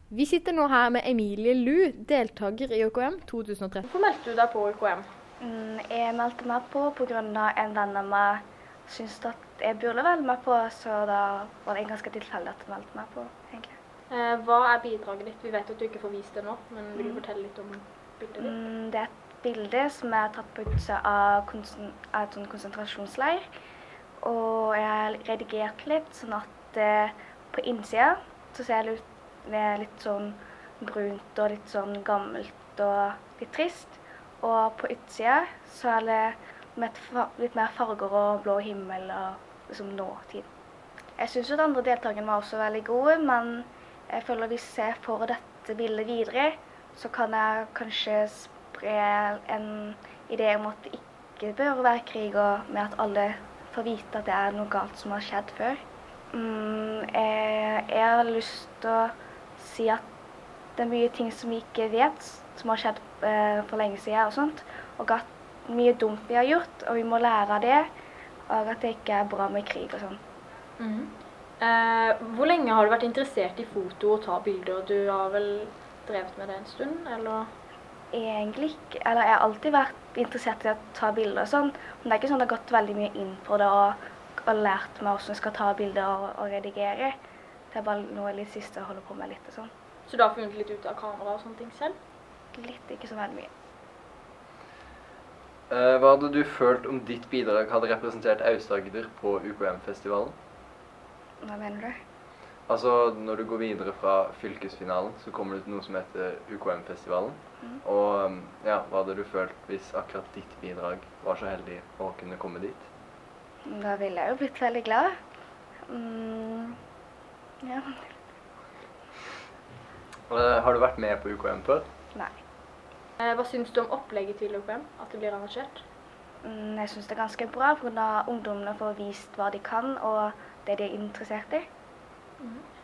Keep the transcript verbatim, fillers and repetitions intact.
Vi sitter nå her med Emilie Lu, deltaker i U K M to tusen og tretten. Hvorfor meldte du deg på U K M? Mm, jeg meldte meg på på grunn av en venn av meg syntes at jeg burde melde meg på, så da var det ganske tilfeldig at jeg meldte meg på, egentlig. Eh, hva er bidraget ditt? Vi vet at du ikke får vist det nå, men vil du Mm. fortelle litt om bildet ditt? Mm, det er et bilde som er tatt på utsida av, konsen av et sånn konsentrasjonsleir, og jeg har redigert litt sånn at eh, på innsida så ser jeg litt, det er litt sånn brunt og litt sånn gammelt og litt trist. Og på utsida så er det med litt mer farger og blå himmel og liksom nåtid. Jeg synes at andre deltakerne var også veldig gode, men jeg føler hvis jeg får dette bildet videre, så kan jeg kanskje spre en idé om at det ikke bør være krig, og med at alle får vite at det er noe galt som har skjedd før. Mm, jeg, jeg har lyst til å si at det er mye ting som vi ikke vet, som har skjedd eh, for lenge siden og sånt, og at mye dumt vi har gjort, og vi må lære av det, og at det ikke er bra med krig og sånn. Mm. Eh, hvor lenge har du vært interessert i foto og ta bilder? Du har vel drevet med det en stund, eller? Egentlig ikke, eller jeg har alltid vært interessert i å ta bilder og sånn, men det er ikke sånn at jeg har gått veldig mye inn på det og, og lært meg hvordan jeg skal ta bilder og, og redigere. Det er bare noe litt siste jeg holder på med litt og sånn. Så du har funnet litt ut av kamera og sånne ting selv? Litt, ikke så veldig mye. Uh, hva hadde du følt om ditt bidrag hadde representert Aust-Agder på U K M-festivalen? Hva mener du? Altså, når du går videre fra fylkesfinalen, så kommer du til noe som heter U K M-festivalen. Mm. Og um, ja, hva hadde du følt hvis akkurat ditt bidrag var så heldig å kunne komme dit? Da ville jeg jo blitt veldig glad. Mm, ja. Uh, har du vært med på U K M før? Nei. Eh, hva synes du om opplegget til U K M, at det blir arrangert? Mm, jeg synes det er ganske bra, for da ungdommene får vist hva de kan, og det de er interessert i. Mm.